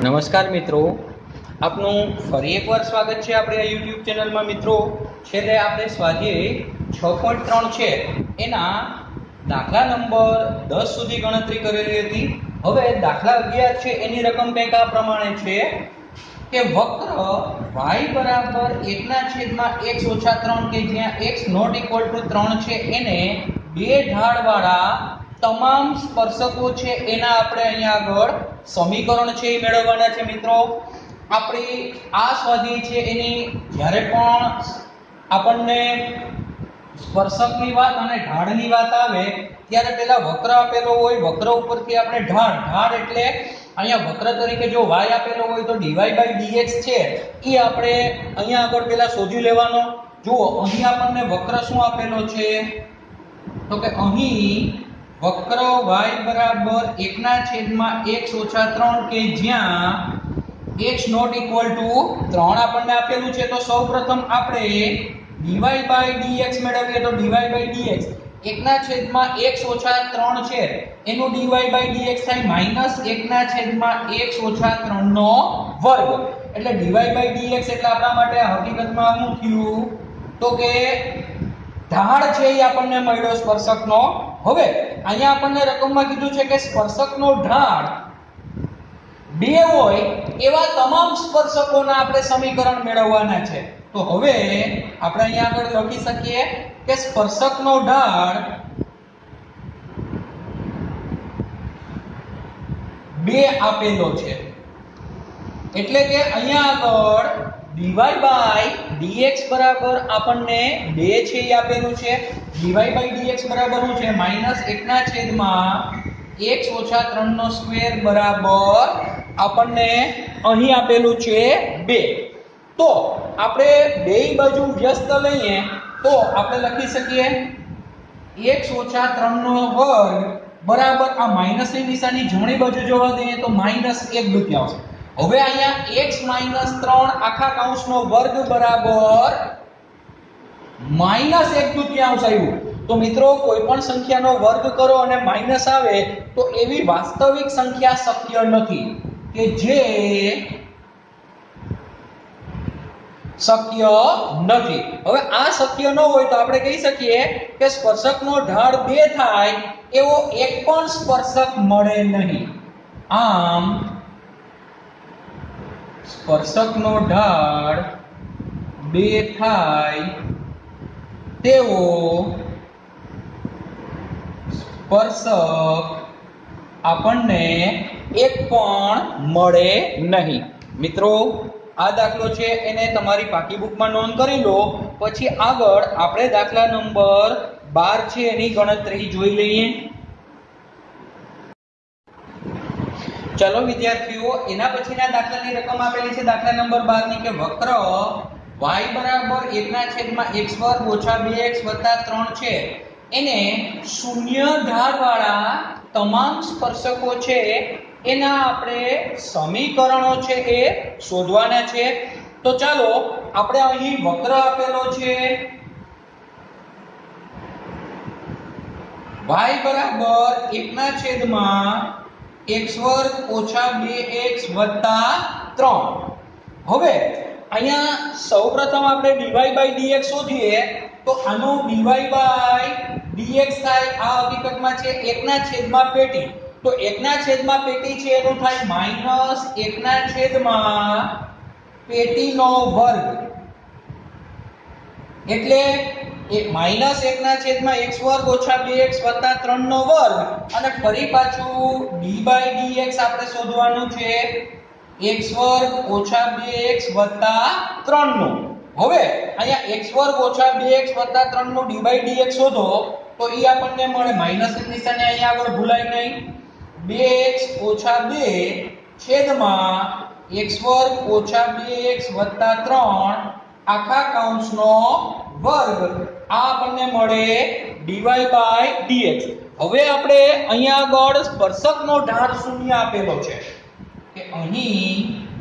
નમસ્કાર મિત્રો, આપનું ફરી એકવાર સ્વાગત છે આપણે આ યુટ્યુબ ચેનલમાં। મિત્રો, છેલ્લે આપણે સ્વાધ્યાય 6.3 છે એના દાખલા નંબર 10 સુધી ગણતરી કરેલી હતી। હવે દાખલા 11 છે એની રકમ કંઈક આ પ્રમાણે છે કે વક્ર y બરાબર 1/x - 3 કે જ્યાં x ≠ 3 છે એને બે ઢાળવાળા તમામ સ્પર્શકો છે એના આપણે અહીંયા આગળ સમીકરણ છે એ મેળવવાના છે। મિત્રો, આપણી આ સ્વાધ્યાય છે એની જ્યારે પણ આપણને સ્પર્શકની વાત અને ઢાળની વાત આવે ત્યારે પહેલા વક્ર આપેલો હોય, વક્ર ઉપરથી આપણે ઢાળ એટલે અહીંયા વક્ર તરીકે જો y આપેલો હોય તો dy/dx છે એ આપણે અહીંયા આગળ પહેલા શોધી લેવાનો। જુઓ, અહીં આપણને વક્ર શું આપેલો છે તો કે અહીં વક્ર y બરાબર 1/x - 3 કે જ્યાં x ≠ 3 આપણને આપેલું છે। તો સૌપ્રથમ આપણે dy/dx મેળવીએ તો dy/dx 1/x - 3 છે એનું dy/dx થાય -1/x - 3 નો વર્ગ। એટલે dy/dx એટલે આપણા માટે હકીકતમાં શું થયું તો કે ઢાળ છે એ આપણને મળ્યો સ્પર્શકનો। હવે અહીંયા આપણને રકમમાં કીધું છે કે સ્પર્શકનો ઢાળ બે હોય એવા તમામ સ્પર્શકોના આપણે સમીકરણ મેળવવાના છે। તો હવે આપણે અહીંયા આગળ લખી શકીએ કે સ્પર્શકનો ઢાળ બે આપેલો છે એટલે કે અહીંયા આગળ dy/dx બરાબર આપણને 2 છે એ આપેલું છે। dy/dx બરાબર શું છે -1/x - 3 નો સ્ક્વેર બરાબર આપણને અહીં આપેલું છે 2। તો આપણે બેય બાજુ વ્યસ્ત લઈએ તો આપણે લખી શકીએ x - 3 નો વર્ગ બરાબર આ માઈનસની નિશાની જમણી બાજુ જોવા દઈએ તો -1/2। હવે અહીંયા x - 3 આખા કૌંસનો વર્ગ બરાબર -1/2 આવ્યું। તો મિત્રો, કોઈ પણ સંખ્યાનો વર્ગ કરો અને માઈનસ આવે તો એવી વાસ્તવિક સંખ્યા શક્ય નથી કે જે શક્ય નથી। હવે આ શક્ય ન હોય તો આપણે કહી શકીએ કે સ્પર્શકનો ઢાળ 2 થાય એવો એક પણ સ્પર્શક મળે નહીં। આમ સ્પર્શકનો ઢાળ 2 થાય તેવો સ્પર્શક આપણને એક પણ મળે નહીં। મિત્રો, આ દાખલો છે એને તમારી પાકી બુકમાં નોંધ કરી લો, પછી આગળ આપણે દાખલા નંબર 12 છે એની ગણતરી જોઈ લઈએ। ચલો વિદ્યાર્થીઓ, એના પછીના દાખલાની રકમ આપેલી છે દાખલા નંબર 12 ની કે વક્ર y બરાબર 1/x² - 2x + 3 છે એને શૂન્ય ઢાળવાળા તમામ સ્પર્શકો છે એના આપણે સમીકરણો છે એ શોધવાના છે। તો ચાલો આપણે અહીં વક્ર આપેલો છે y બરાબર 1/x² - 2x + 3। હવે અહીંયા સૌપ્રથમ આપણે dy/dx શોધીએ તો આનો dy/dx થાય આ હકીકતમાં છે 1/, તો 1/, છે એનું થાય -1/, નો વર્ગ એટલે -1/x² - 2x + 3 નો વર્ગ અને ફરી પાછું dy/dx આપણે શોધવાનું છે x² - 2x + 3 નું। હવે અહીંયા x² - 2x + 3 નું dy/dx શોધો તો એ આપણને મળે માઈનસની નિશાની અહીંયા આગળ ભૂલાય નહીં 2x - 2 છેદમાં x² - 2x + 3 આખા કૌંસનો વર્ગ આ આપણને મળે dy/dx। હવે આપણે અહીંયા આગળ સ્પર્શકનો ઢાળ શૂન્ય આપેલો છે કે અહીં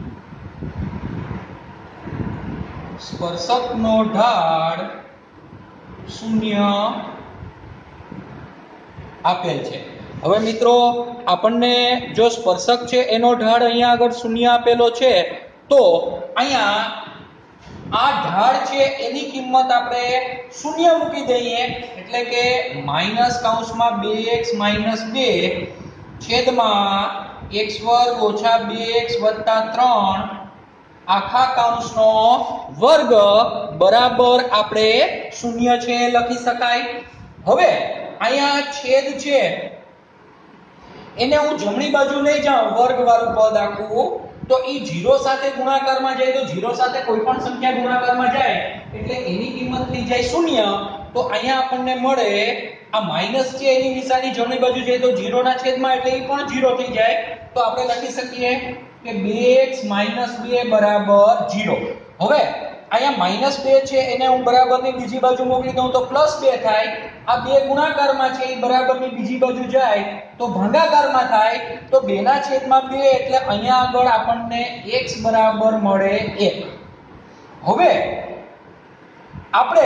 સ્પર્શકનો ઢાળ શૂન્ય આપેલ છે। હવે મિત્રો આપણને જો સ્પર્શક છે એનો ઢાળ અહીંયા આગળ શૂન્ય આપેલો છે, તો અહીંયા આ ઢાળ છે એની કિંમત આપણે શૂન્ય મૂકી દઈએ, એટલે કે માઈનસ કૌંસમાં 2x - 2 છેદમાં x વર્ગ ઓછા 2x વત્તા 3 આખા કૌંસનો વર્ગ બરાબર આપણે શૂન્ય છે લખી શકાય. હવે અહીંયા છેદ છે એને હું જમણી બાજુ લઈ જાઉં વર્ગ વાળું પદ આખું, તો એ 0 સાથે ગુણાકારમાં જાય, તો 0 સાથે કોઈ પણ સંખ્યા ગુણાકારમાં જાય એટલે એની કિંમત થઈ જાય શૂન્ય. તો અહીંયા આપણને મળે આ માઈનસ છે એની નિશાની જમણી બાજુ જાય તો 0 ના છેદમાં એટલે એ પણ 0 થઈ જાય. તો આપણે લખી શકીએ કે 2x - 2 બરાબર 0. હવે અહીંયા -2 છે એને હું બરાબરની બીજી બાજુ મોકલી દઉં તો +2 થાય. આ બે ગુણાકારમાં છે એ બરાબરની બીજી બાજુ જાય તો ભાગાકારમાં થાય, તો 2 ના છેદમાં 2 એટલે અહીંયા આગળ આપણને x બરાબર મળે 1. હવે આપણે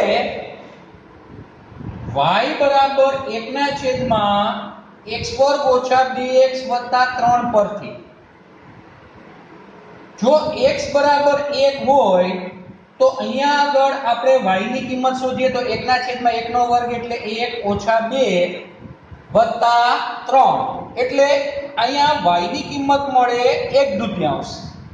y બરાબર 1 ના છેદમાં x વર્ગ ઓછા 2x વત્તા 3 પરથી જો x બરાબર 1 હોય તો અહીંયા આગળ આપણે y ની કિંમત શોધીએ તો 1 ના છેદમાં 1 નો વર્ગ એટલે 1 ઓછા 2 વત્તા 3 એટલે અહીંયા y ની કિંમત મળે 1/2.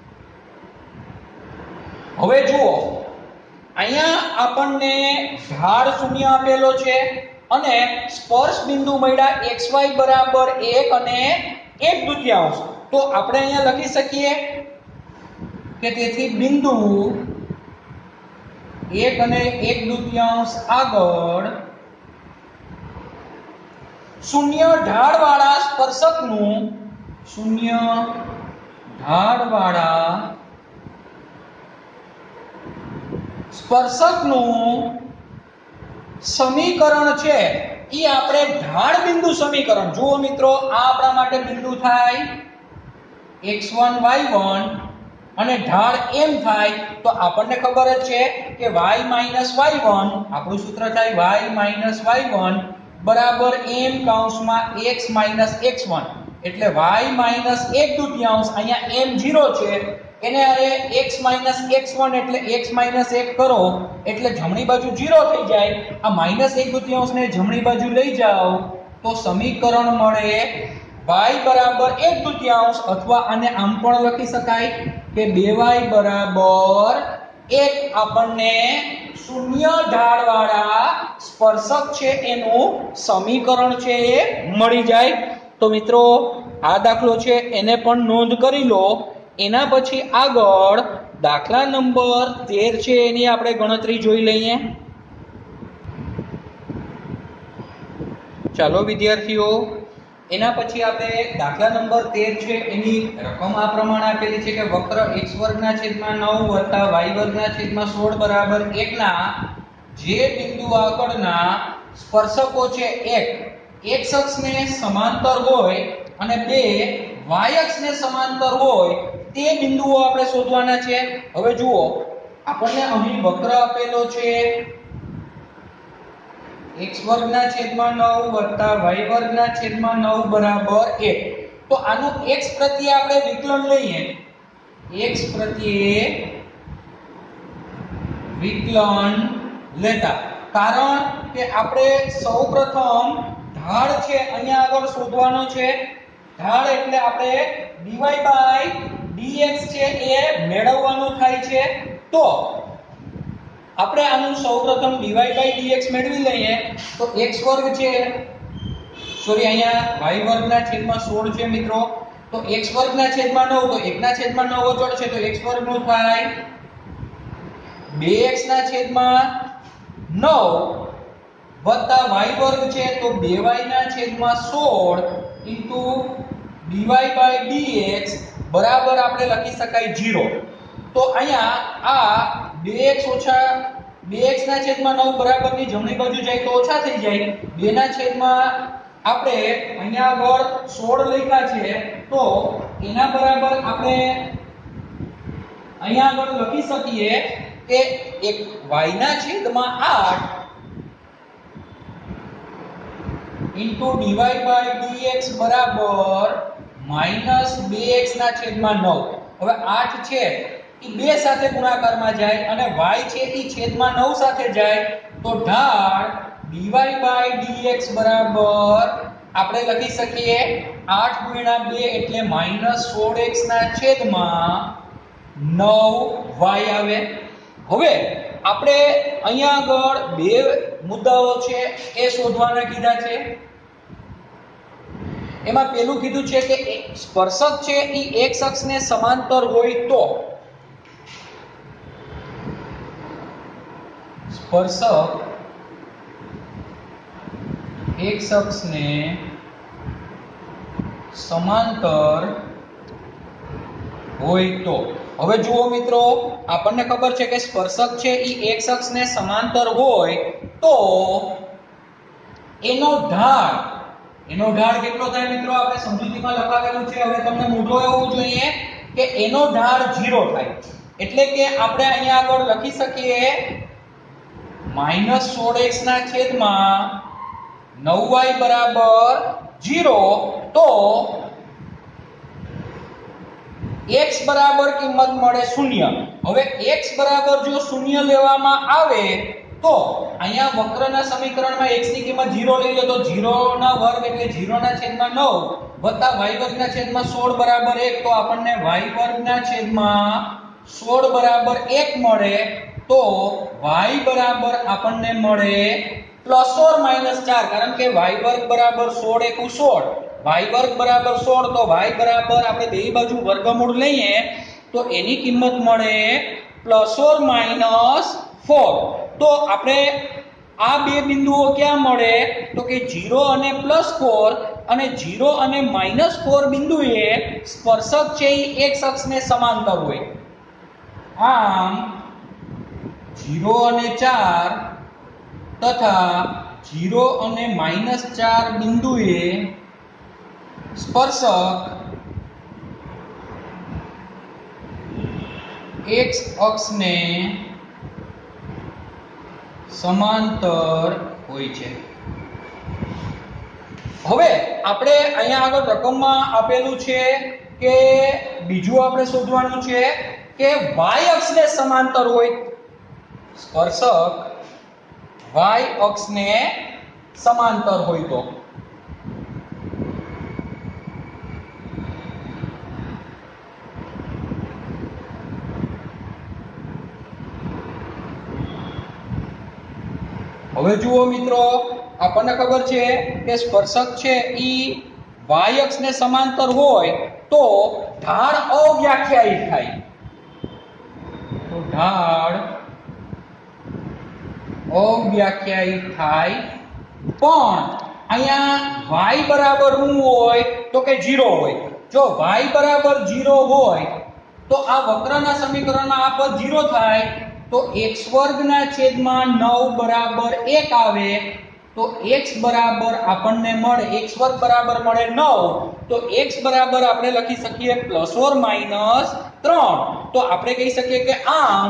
હવે જુઓ અહીંયા આપણને ઢાળ શૂન્ય આપેલો છે અને સ્પર્શ બિંદુ મળ્યા xy બરાબર 1 અને 1/2. તો આપણે અહીંયા લખી શકીએ કે તેથી બિંદુ 1 અને 1/2 આગળ શૂન્ય ઢાળવાળા સ્પર્શકનું સમીકરણ છે એ આપણે ઢાળ બિંદુ સમીકરણ. જુઓ મિત્રો આ આપણા માટે બિંદુ થાય x1 y1 અને ઢાળ m થાય, તો આપણને ખબર જ છે કે y - y1 આપણું સૂત્ર થાય y - y1 બરાબર m કૌંસમાં x - x1 એટલે y - 1/2. અહીંયા m 0 છે એને અરે x - x1 એટલે x - 1 કરો એટલે જમણી બાજુ 0 થઈ જાય. આ -1/2 ને જમણી બાજુ લઈ જાઓ તો સમીકરણ મળે y બરાબર 1/2, અથવા આને આમ પણ લખી શકાય કે 2y બરાબર 1. આપણને શૂન્ય ઢાળવાળા સ્પર્શક છે એનું સમીકરણ છે એ મળી જાય. તો મિત્રો આ દાખલો છે એને પણ નોંધ કરી લો. એના પછી આગળ દાખલા નંબર 13 છે એની આપણે ગણતરી જોઈ લઈએ. ચાલો વિદ્યાર્થીઓ, એના પછી આપણે દાખલા નંબર 13 છે એની રકમ આ પ્રમાણે આપેલી છે કે વક્ર x વર્ગના છેદમાં 9 વત્તા y વર્ગના છેદમાં 16 બરાબર 1 ના જે બિંદુ આગળના સ્પર્શકો છે એક x અક્ષને સમાંતર હોય અને બે y અક્ષને સમાંતર હોય તે બિંદુઓ આપણે શોધવાના છે. હવે જુઓ આપણને અહીં વક્ર આપેલો છે x વર્ગના છેદમાં 9 વત્તા y વર્ગના છેદમાં 9 બરાબર 1. તો આનું x પ્રત્યે આપણે વિકલન લઈએ. x પ્રત્યે વિકલન લેતા, કારણ કે આપણે સૌપ્રથમ ઢાળ છે અહીંયા આગળ શોધવાનો છે. ઢાળ એટલે આપણે dy/dx છે એ મેળવવાનું થાય છે. તો આપણે આનું સૌપ્રથમ dy/dx મેળવી લઈએ તો x વર્ગ છે, સોરી અહીંયા y વર્ગના છેદમાં 16 છે મિત્રો, તો x વર્ગના છેદમાં 9 તો 1 ના છેદમાં 9 અચળ છે તો x વર્ગ નું થાય 2x ના છેદમાં 9 વત્તા y વર્ગ છે તો 2y ના છેદમાં 16 ઇન્ટુ dy/dx બરાબર આપણે લખી શકાય 0. તો અહીંયા આ 2x ના છેદમાં 9 બરાબરની જમણી બાજુ જાય તો ઓછા થઈ જાય. 2 ના છેદમાં આપણે અહીંયા આગળ 16 લખ્યા છે તો એના બરાબર આપણે અહીંયા આગળ લખી શકીએ કે y ના છેદમાં 8 ઇન્ટુ ડીવાય બાય ડીએક્સ બરાબર માઇનસ 2x ના છેદમાં 9. હવે 8 છે એ 2 સાથે ગુણાકારમાં જાય અને y છે એ છેદમાં 9 સાથે જાય તો ઢાળ dy બાય dx બરાબર આપણે લખી શકીએ 8 ગુણ્યા 2 એટલે -16x ના છેદમાં 9y આવે. હવે આપણે અહીંયા આગળ બે મુદ્દાઓ છે એ શોધવાના કીધા છે. એમાં પહેલું કીધું છે કે સ્પર્શક છે એ x અક્ષને સમાંતર હોય તો સ્પર્શક x અક્ષને સમાંતર હોય તો. હવે જુઓ મિત્રો, આપણને ખબર છે કે સ્પર્શક છે એ x અક્ષને સમાંતર હોય તો એનો ઢાળ કેટલો થાય મિત્રો? આપણે સમજૂતીમાં લખાવેલું છે. હવે તમને મોઢો એવું જોઈએ કે એનો ઢાળ 0 થાય. એટલે કે આપણે અહીંયા આગળ લખી શકીએ -16x ના છેદમાં 9y બરાબર 0. તો x બરાબર કિંમત મળે 0. હવે x બરાબર જો 0 લેવામાં આવે તો અહીંયા વક્રના સમીકરણમાં x ની કિંમત 0 લઈ લો તો 0 ના વર્ગ એટલે 0 ના છેદમાં 9 વત્તા y વર્ગ ના છેદમાં 16 બરાબર 1. તો આપણને y વર્ગ ના છેદમાં 16 બરાબર 1 મળે. તો y બરાબર આપણને મળે +or -4, કારણ કે y વર્ગ બરાબર 16 * 16, y વર્ગ બરાબર 16 તો y બરાબર આપણે બે બાજુ વર્ગમૂળ લઈએ તો એની કિંમત મળે +or -4. તો આપણે આ બે બિંદુઓ ક્યાં મળે તો કે 0 અને +4 અને 0 અને -4 બિંદુએ સ્પર્શક છે એ x અક્ષને સમાંતર હોય. આમ 0 અને 4 તથા 0 અને -4 બિંદુએ સ્પર્શક x અક્ષને સમાંતર હોય છે. હવે આપણે અહીંયા આગળ રકમમાં આપેલું છે કે બીજું આપણે શોધવાનું છે કે y અક્ષને સમાંતર હોય. સ્પર્શક y અક્ષને સમાંતર હોય તો હવે જુઓ મિત્રો, આપણને ખબર છે કે સ્પર્શક છે ઈ y અક્ષને સમાંતર હોય તો ઢાળ અવ્યાખ્યાયિત થાય. તો ઢાળ અવ્યાખ્યાયિત થાય. પણ અહીંયા y બરાબર શું હોય તો કે 0 હોય. જો y બરાબર 0 હોય તો આ વક્રના સમીકરણમાં આ પદ 0 થાય તો x વર્ગ ના છેદમાં 9 બરાબર 1 આવે. તો x બરાબર આપણને મળે, x વર્ગ બરાબર મળે 9. તો x બરાબર આપણે લખી શકીએ +or -3. તો આપણે કહી શકીએ કે આમ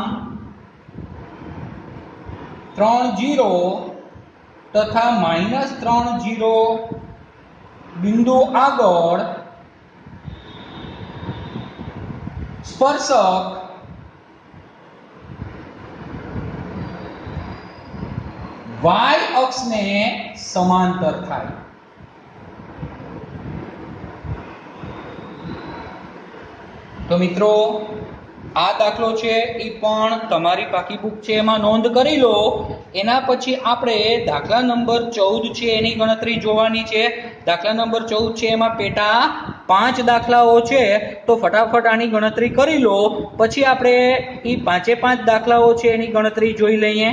3 0 તથા -3 0 બિંદુ આગળ સ્પર્શક y અક્ષને સમાંતર થાય. તો મિત્રો આ દાખલો છે એ પણ તમારી પાકી બુક છે એમાં નોંધ કરી લો. એના પછી આપણે દાખલા નંબર 14 છે એની ગણતરી જોવાની છે. દાખલા નંબર 14 છે એમાં પેટા 5 દાખલાઓ છે. તો ફટાફટ આની ગણતરી કરી લો, પછી આપણે એ 5 દાખલાઓ છે એની ગણતરી જોઈ લઈએ.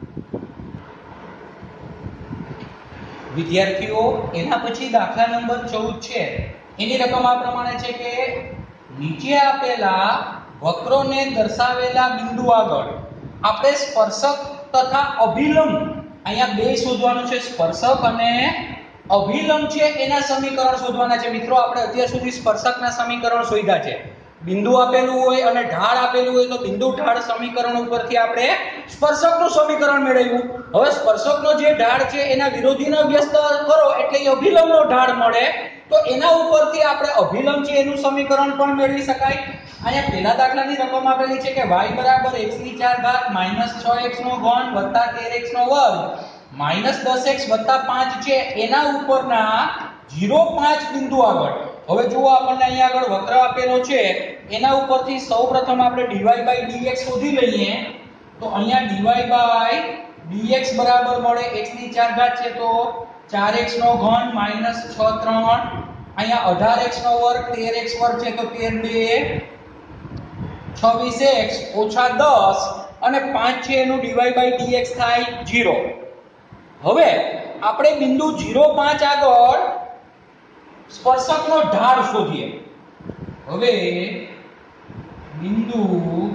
વિદ્યાર્થીઓ, એના પછી દાખલા નંબર 14 છે એની રકમ આ પ્રમાણે છે કે નીચે આપેલા વક્રોને દર્શાવેલા બિંદુ આગળ આપણે સ્પર્શક તથા અભિલંબ, અહીંયા બે શોધવાનું છે, સ્પર્શક અને અભિલંબ છે એના સમીકરણ શોધવાના છે. મિત્રો આપણે અત્યાર સુધી સ્પર્શકના સમીકરણ શોધ્યા છે. બિંદુ આપેલું હોય અને ઢાળ આપેલું હોય તો બિંદુ ઢાળ સમીકરણ ઉપરથી આપણે સ્પર્શકનું સમીકરણ મેળવ્યું. હવે સ્પર્શકનો જે ઢાળ છે એના વિરોધીનો વ્યસ્ત કરો એટલે અભિલંબનો ઢાળ મળે. તો એના ઉપરથી આપણે અભિલંબ છે એનું સમીકરણ પણ મેળવી શકાય. અહીંયા પહેલા દાખલાની રકમ આપેલી છે કે y = x⁴ - 6x3 + 13x2 - 10x + 5 છે એના ઉપરના 0,5 બિંદુ આગળ. હવે જુઓ આપણને અહીંયા આગળ વક્ર આપેલો છે એના ઉપરથી સૌપ્રથમ આપણે dy/dx શોધી લઈએ. તો અહીંયા dy/dx બરાબર મળે x⁴ છે તો 4x3 - 6×3 અહીંયા 18x2 13x2 છે તો 13 × 2 26x - 10 અને 5 છે એનું dy/dx થાય 0. હવે આપણે બિંદુ 0,5 આગળ સ્પર્શકનો ઢાળ શોધીએ. હવે બિંદુ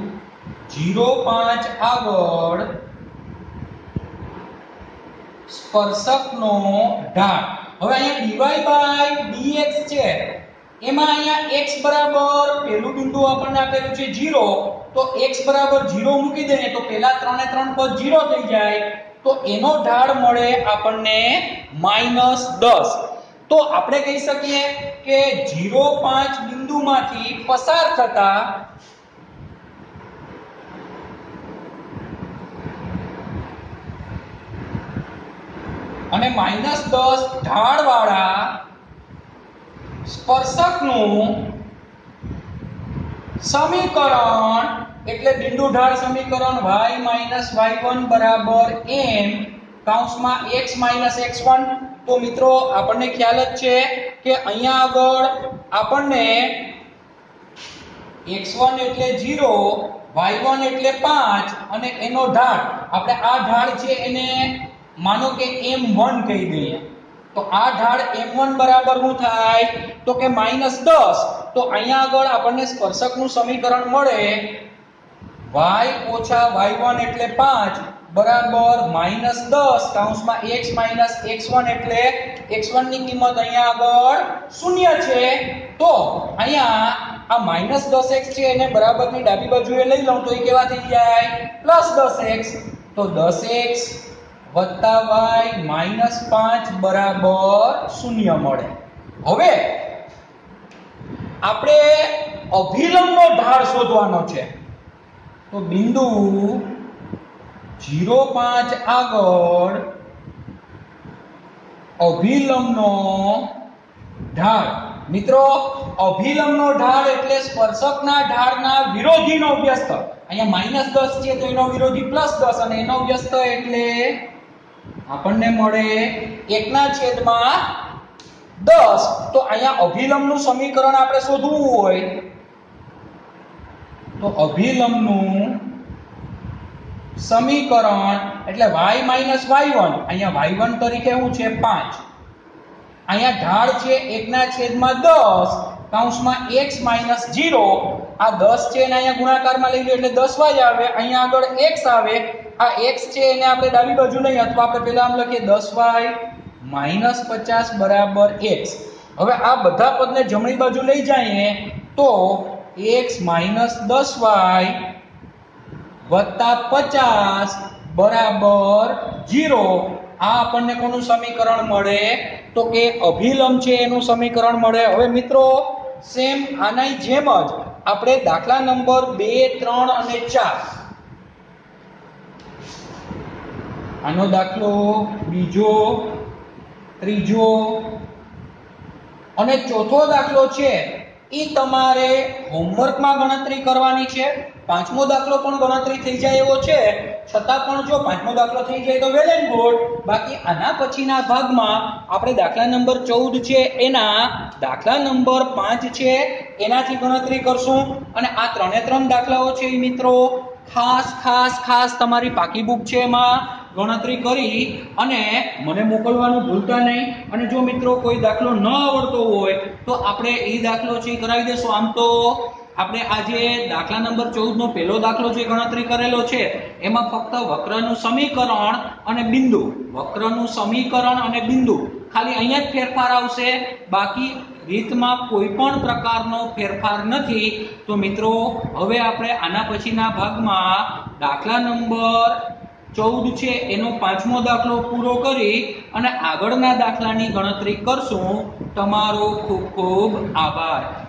0,5 આગળ સ્પર્શકનો ઢાળ. હવે અહીંયા dy/dx છે એમાં અહીંયા x બરાબર પહેલું બિંદુ આપણને આપેલું છે 0 તો x બરાબર 0 મૂકી દઈએ તો પહેલા 3 ને 3 પદ 0 થઈ જાય તો એનો ઢાળ મળે આપણને -10. તો આપણે કહી શકીએ કે 0,5 બિંદુમાંથી પસાર થતા અને -10 ઢાળવાળા સ્પર્શકનું સમીકરણ એટલે બિંદુ ઢાળ સમીકરણ y - y1 = m કૌંસમાં x - x1. તો મિત્રો આપણને ખ્યાલ જ છે કે અહીંયા આગળ આપણને x1 એટલે 0 y1 એટલે 5 અને એનો ઢાળ આપણે આ ઢાળ છે એને માનો કે m1 કહી દઈએ. તો આ ઢાળ m1 બરાબર શું થાય તો કે -10. તો અહીંયા આગળ આપણને સ્પર્શકનું સમીકરણ મળે y - y1 એટલે 5 બરાબર -10 કૌંસમાં x - x1 એટલે x1 ની કિંમત અહીંયા આગળ 0 છે. તો અહીંયા આ -10x છે એને બરાબરની ડાબી બાજુએ લઈ લઉં તો એ કેવા થઈ જાય +10x. તો 10x + y -5 બરાબર 0 મળે. હવે આપણે અભિલંબનો ઢાળ શોધવાનો છે. તો બિંદુ 0,5 આગળ અભિલંબનો ઢાળ. મિત્રો અભિલંબનો ઢાળ એટલે સ્પર્શકના ઢાળના વિરોધીનો વ્યસ્ત. અહીંયા -10 છે તો એનો વિરોધી +10 અને એનો વ્યસ્ત એટલે આપણને મળે 1/10. તો અહીંયા અભિલંબનું સમીકરણ આપણે શોધવું હોય તો અભિલંબનું સમીકરણ એટલે y - y1 અહીંયા y1 તરીકે શું છે 5 અહીંયા ઢાળ છે 1/10 કૌંસમાં x - 0 આ 10 છે એને અહીંયા ગુણાકારમાં લઈ લો એટલે 10y આવે. અહીંયા આગળ x આવે. આ x છે એને આપણે ડાબી બાજુ લઈએ અથવા આપણે પહેલા આમ લખીએ 10y - 50 બરાબર x. હવે આ બધા પદને જમણી બાજુ લઈ જઈએ તો x - 10y + 50 બરાબર 0. આ આપણને કોનું સમીકરણ મળે તો કે અભિલંબ છે એનું સમીકરણ મળે. હવે મિત્રો સેમ આની જેમ જ આપણે દાખલા નંબર 2, 3 અને 4 આનો દાખલો બીજો, ત્રીજો અને ચોથો દાખલો છે એ તમારે હોમવર્કમાં ગણતરી કરવાની છે. પાંચમો દાખલો પણ ગણતરી થઈ જાય એવો છે, છતાં પણ જો પાંચમો દાખલો થઈ જાય તો વેલ એન્ડ ગુડ. બાકી આના પછીના ભાગમાં આપણે દાખલા નંબર 14 છે એના દાખલા નંબર 5 છે એનાથી ગણતરી કરશું. અને આ ત્રણે ત્રણ દાખલાઓ છે એ મિત્રો ખાસ તમારી પાકી બુક છે એમાં ગણતરી કરી અને મને મોકલવાનું ભૂલતા નહીં. અને જો મિત્રો કોઈ દાખલો ન આવડતો હોય તો આપણે એ દાખલો છે કરાવી દેશું. આમ તો આપણે આજે દાખલા નંબર 14 નો પહેલો દાખલો જે ગણતરી કરેલો છે એમાં ફક્ત વક્રનું સમીકરણ અને બિંદુ, વક્રનું સમીકરણ અને બિંદુ ખાલી અહીંયા જ ફેરફાર આવશે. બાકી રીતમાં કોઈ પણ પ્રકારનો ફેરફાર નથી. તો મિત્રો હવે આપણે આના પછીના ભાગમાં દાખલા નંબર 14 છે એનો 5મો દાખલો પૂરો કરી અને આગળના દાખલાની ગણતરી કરશું. તમારો ખૂબ ખૂબ આભાર.